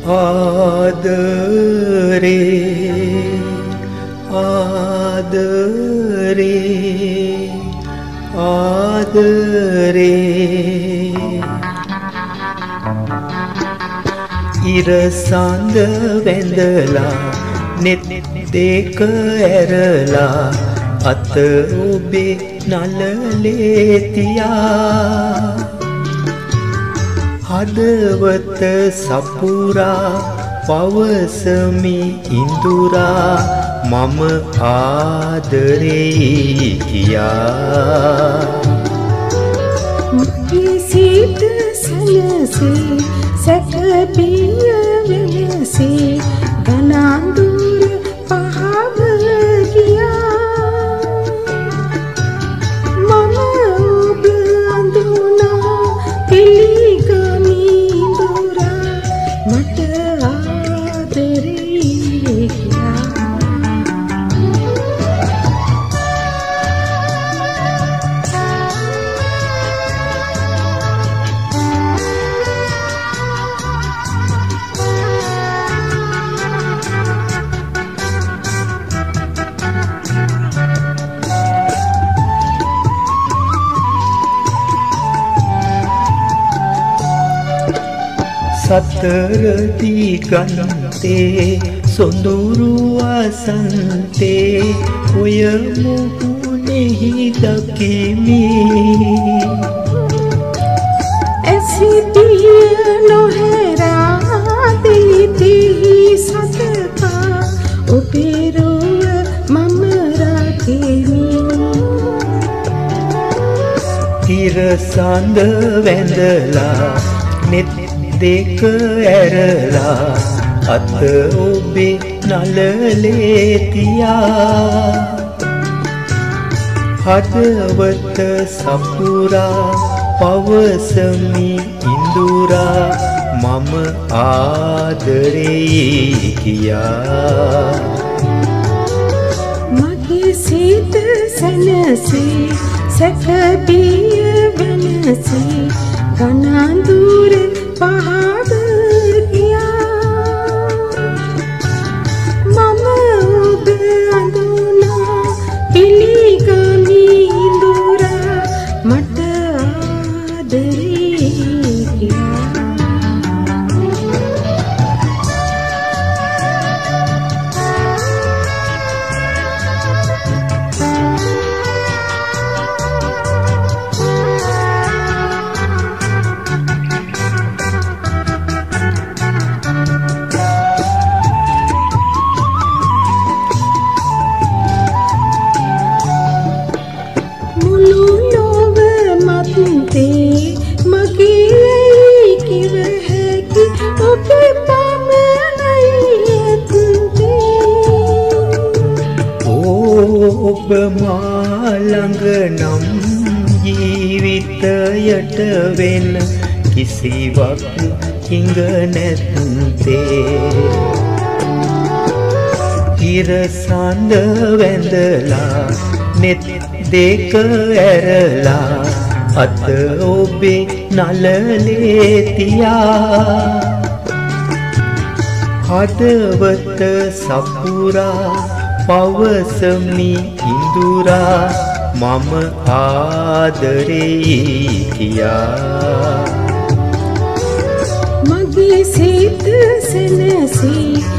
ආදරේ ආදරේ ආදරේ ඉරසඳ වැඳලා නෙත් දෙක ඇරලා අත ඔබේ නළලේ තියා හදවත සපුරා පවසමි ඉඳුරා මම ආදරේ කියා සිත සැනසී සැකපිය වෙනසී ගනඳුර පහව ගියා මම ඔබ අඳුනා පිළිගමි දුරා මට ආදරේ කියා සතර දිගන්තේ සොඳුරු වසන්තේ ඔය මුහුණෙහි දකිමි ඇසිපිය නොහැරා දිවිති සතපා ඔබේ රුව මම රකිමි ඉරසඳ වැඳලා නෙත් දෙක ඇරලා අත ඔබේ නළලේ තියා හදවත සපුරා පවසමි ඉඳුරා මම ආදරේ කියා මගේ සිත සැනසී සැකපිය වෙනසී ගනඳුර පහව ගියා මම ඔබ අඳුනා පිළිගමි ඉඳුරා මට ආදරේ කියා ඔබ මා ළඟ නම් ජීවිතයට වෙන කිසිවක් හිඟ නැත්තේ ඉරසඳ වැඳලා නෙත් දෙක ඇරලා අත ඔබේ නළලේ තියා හදවත සපුරා පවසමි ඉඳුරා මම ආදරේ කියා මගේ සිත සැනසී